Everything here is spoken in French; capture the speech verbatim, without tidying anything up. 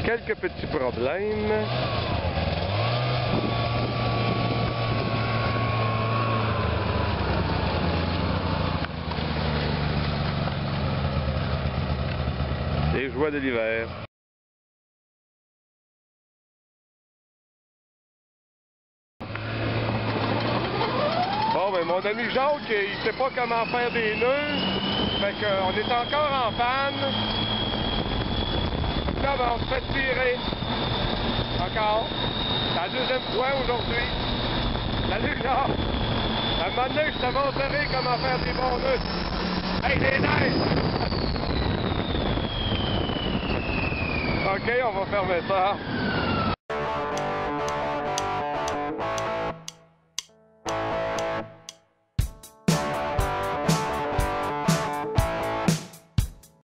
quelques petits problèmes. Les joies de l'hiver. Bon, ben mon ami Jacques, il sait pas comment faire des nœuds. Fait qu'on est encore en panne. Là, ben, on se fait tirer. Encore. C'est la deuxième fois aujourd'hui. Salut, Jacques. À un moment donné, je te montrerai comment faire des bons nœuds. Hey, des neiges! OK, on va fermer ça.